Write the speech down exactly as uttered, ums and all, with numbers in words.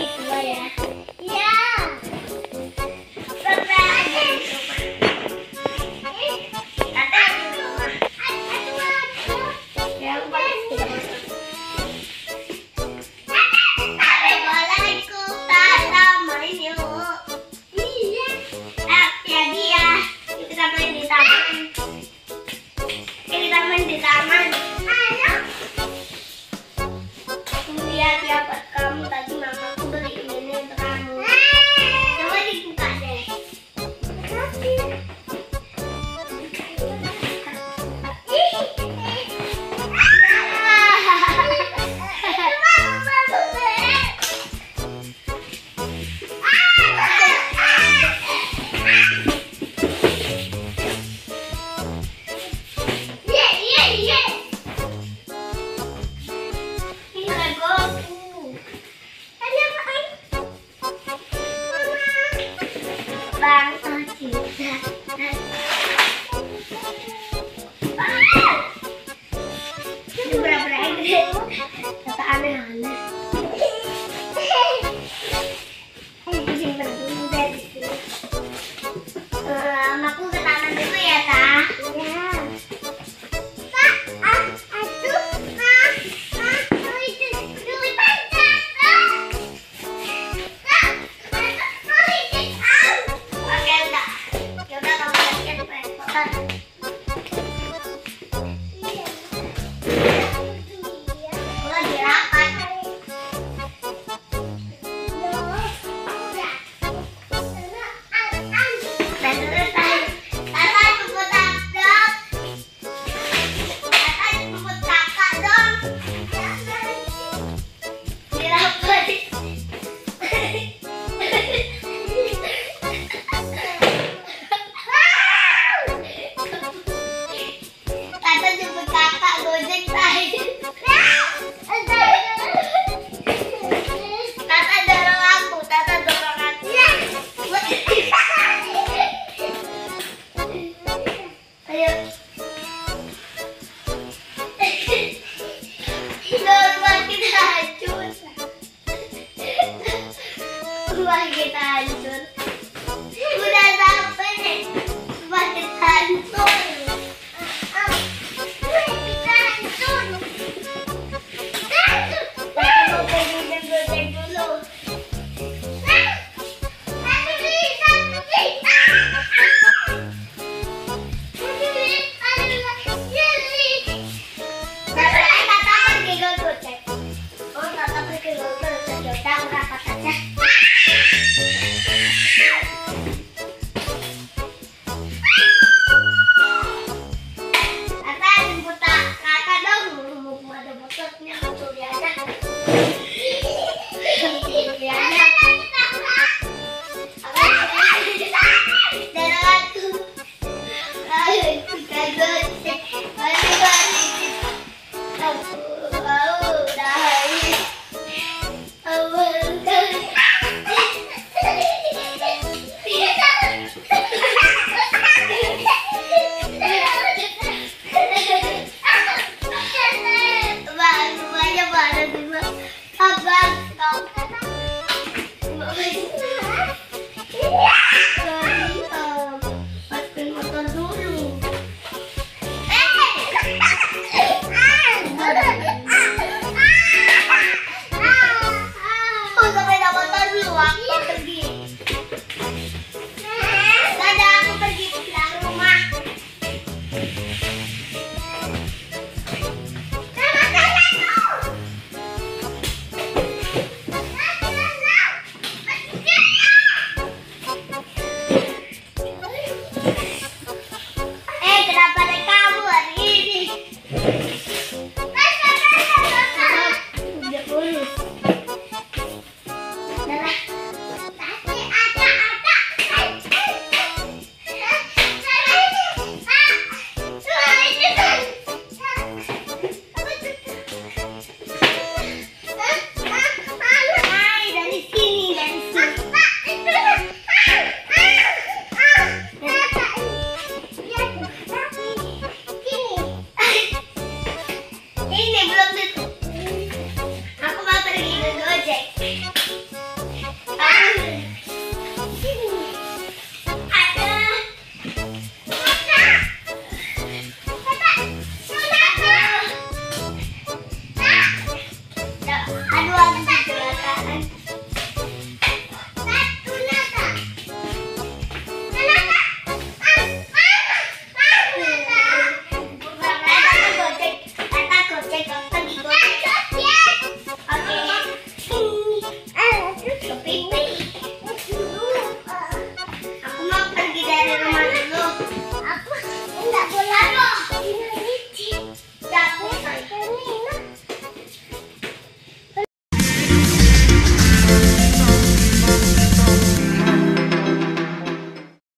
dua ya. Iya. Bermain. Kata di rumah. Ya, lupa kita masuk. Boleh ikutan main yuk. Iya. Eh, jadi ya kita main di taman. Kita main di taman. Ayo. Lihat ya buat kamu, tadi mamaku beli ini untuk kamu. Coba dibuka deh. Bang, oh tidak. Ini berapa gede? Kata aneh-aneh. Pusing berdua dari sini. Aku ke taman dulu ya, Kak. Ya. Kak, aduh, Kak, Kak, itu dulu panjang, Kak. Kak, mau ikut am. Oke, enggak. Yaudah, kamu lihat perekotan. Iya. Aku lagi rapat. Kita hancur. Udah sampai nih. Rumah kita hancur. Kita hancur. Kita mau pergi dan bermain dulu. Satu beli, satu beli. Satu beli, satu beli. Tapi kata pergi golput cek. Oh, kata pergi golput sudah rapat aja. Aku